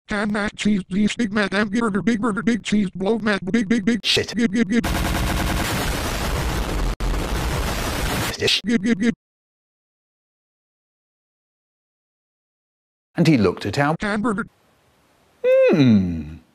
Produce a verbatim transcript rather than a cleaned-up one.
Ham, mac, cheese, cheese, big mac, ham, burger, big burger, big cheese, blow, mac, big, big, big Shit. Gib, gib, gib. Dish. Gib, gib, gib. And he looked at our Hamburger. Hmm.